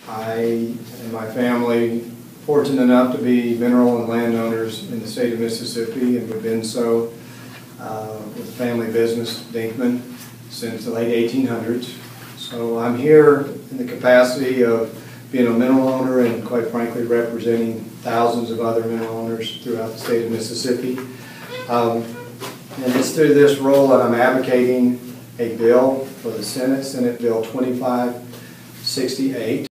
I and my family fortunate enough to be mineral and landowners in the state of Mississippi, and we've been so with the family business, Dinkman, since the late 1800s. So I'm here in the capacity of being a mineral owner and, quite frankly, representing thousands of other mineral owners throughout the state of Mississippi. And it's through this role that I'm advocating a bill for the Senate, Senate Bill 2568.